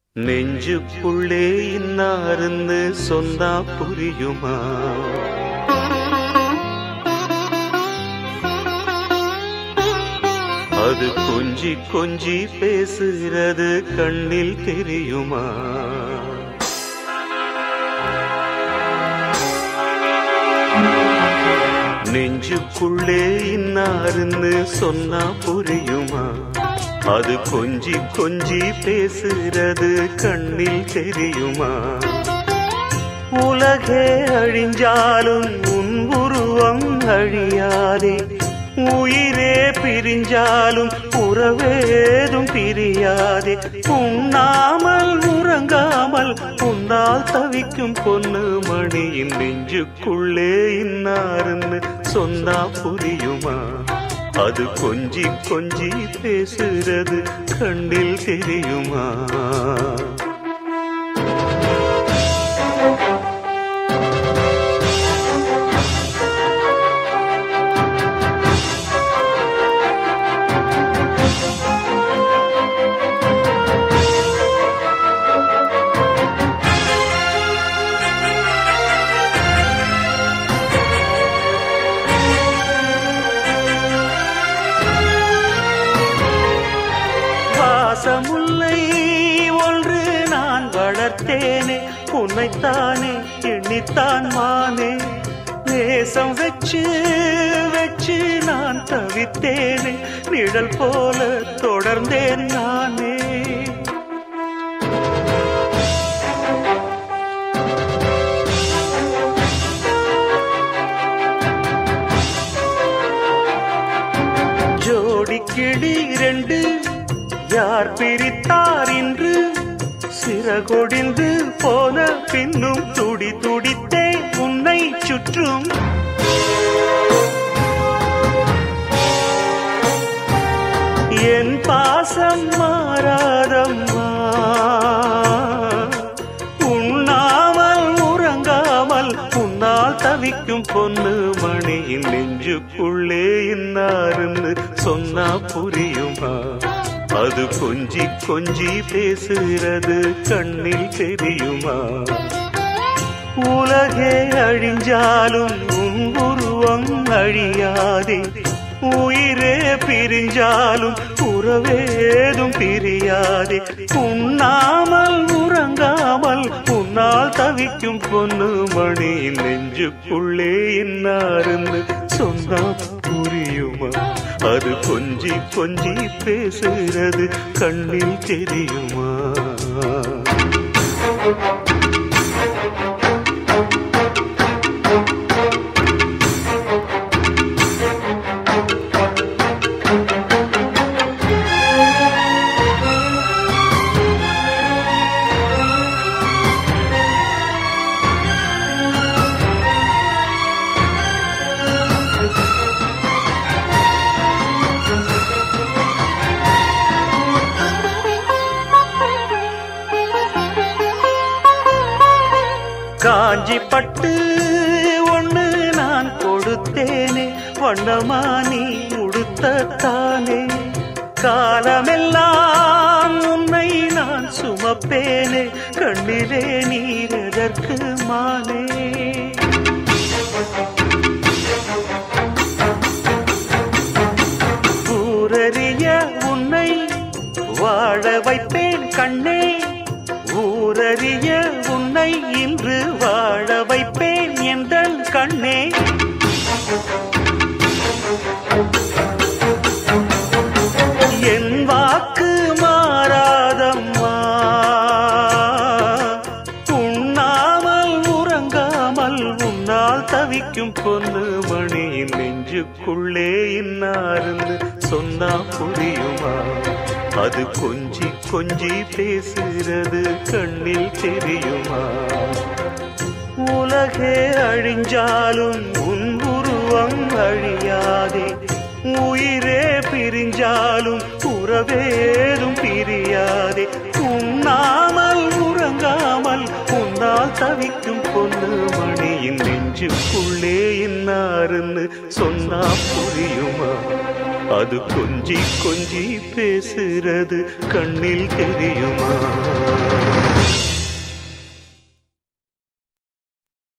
நெஞ்சுக்குள்ளே இன்னாருன்னு சொன்னா புரியுமா? அது கொஞ்சி கொஞ்சி பேசுகிறது கண்ணில் தெரியுமா? நெஞ்சுக்குள்ளே இன்னாருன்னு சொன்னா புரியுமா? அது கொஞ்சி கொஞ்சி பேசுறது கண்ணில் தெரியுமா? உலகே அழிஞ்சாலும் உன் உருவம் அழியாதே, உயிரே பிரிஞ்சாலும் உறவேதும் பிரியாதே. உண்ணாமல் உறங்காமல் உன்னால் தவிக்கும் பொண்ணு மணியின் நெஞ்சுக்குள்ளே இன்னாருன்னு சொன்னா புரியுமா? அது கொஞ்சி கொஞ்சி பேசுறது கண்ணில் தெரியுமா? பாசமுல்லை ஒன்று நான் வளர்த்தேனே, உன்னைத்தானே எண்ணித்தான் மானே. நேசம் வச்சு வச்சு நான் தவித்தேனே, நிழல் போல தொடர்ந்தேன் நானே. ஜோடி கிளி ரெண்டு யார் பிரித்தார் இன்று? சிறகொடிந்து போன பின்னும் துடி துடித்தே உன்னை சுற்றும். என் பாசம் மாறாதம்மா, உண்ணாமல் உறங்காமல் உன்னால் தவிக்கும் பொண்ணு மணியின் நெஞ்சுக்குள்ளே இன்னாருன்னு சொன்னா புரியுமா? அது கொஞ்சி கொஞ்சி பேசுறது கண்ணில் தெரியுமா? உலகே அழிஞ்சாலும் உன் உருவம் அழியாதே, உயிரே பிரிஞ்சாலும் உறவேதும் பிரியாதே. உண்ணாமல் உறங்காமல் உன்னால் தவிக்கும் பொண்ணு மணியின் நெஞ்சுக்குள்ளே இன்னாருன்னு சொன்னா புரியுமா? அது கொஞ்சி கொஞ்சி பேசுகிறது கண்ணில் தெரியுமா? காஞ்சி பட்டு ஒண்ணு நான் கொடுத்தேனே, வண்ணமா நீ உடுத்தத்தானே. காலமெல்லாம் உன்னை நான் சுமப்பேனே, கண்ணிலே நீரதற்கு மானே. ஊரறிய உன்னை வாழ வைப்பேன் கண்ணே, ஊரறிய உன்னை இன்று வாழ வைப்பேன் எந்தன் கண்ணே. என் வாக்கு மாறாதம்மா, உண்ணாமல் உறங்காமல் உன்னால் தவிக்கும் பொண்ணு மணியின் நெஞ்சுக்குள்ளே இன்னாருன்னு சொன்னா புரியுமா? அது கொஞ்சி கொஞ்சி பேசுறது கண்ணில் தெரியுமா? உலகே அழிஞ்சாலும் உன் உருவம் அழியாதே, உயிரே பிரிஞ்சாலும் உறவேதும் பிரியாதே. உண்ணாமல் உறங்காமல் உன்னால் தவிக்கும் பொண்ணு மணியின் நெஞ்சுக்குள்ளே இன்னாருன்னு சொன்னா புரியுமா? அது கொஞ்சி கொஞ்சி பேசுறது கண்ணில் தெரியுமா?